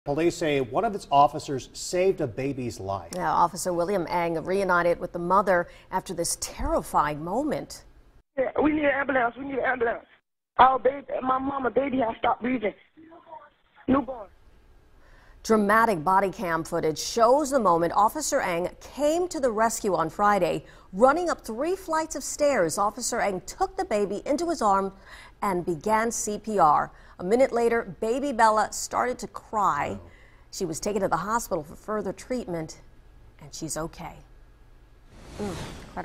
Police say one of its officers saved a baby's life. Now, Officer William Eng reunited with the mother after this terrifying moment. Yeah, we need an ambulance. We need an ambulance. Our baby, my mama, baby has stopped breathing. Newborn. Dramatic body cam footage shows the moment Officer Eng came to the rescue on Friday. Running up 3 flights of stairs, Officer Eng took the baby into his arms and began CPR. A minute later, baby Bella started to cry. She was taken to the hospital for further treatment, and she's okay.